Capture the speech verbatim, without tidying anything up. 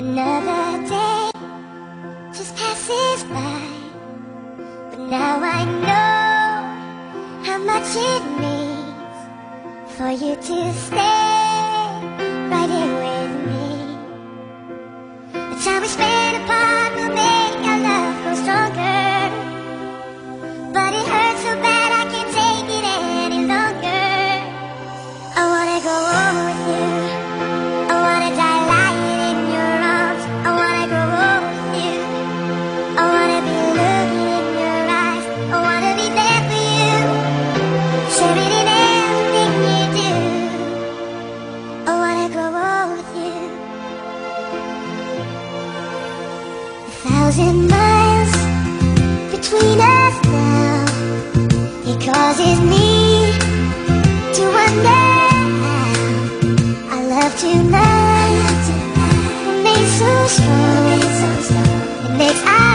Another day just passes by, but now I know how much it means for you to stay right here with me. The time we spend apart will make our love grow stronger, but it hurts so bad I can't take it any longer. I wanna go home with you, I wanna die lying in your arms, I wanna grow old with you, I wanna be looking in your eyes, I wanna be there for you, sharing in everything you do. I wanna grow old with you. A thousand miles between us now, it causes me to wonder how our love tonight remains so strong. It makes our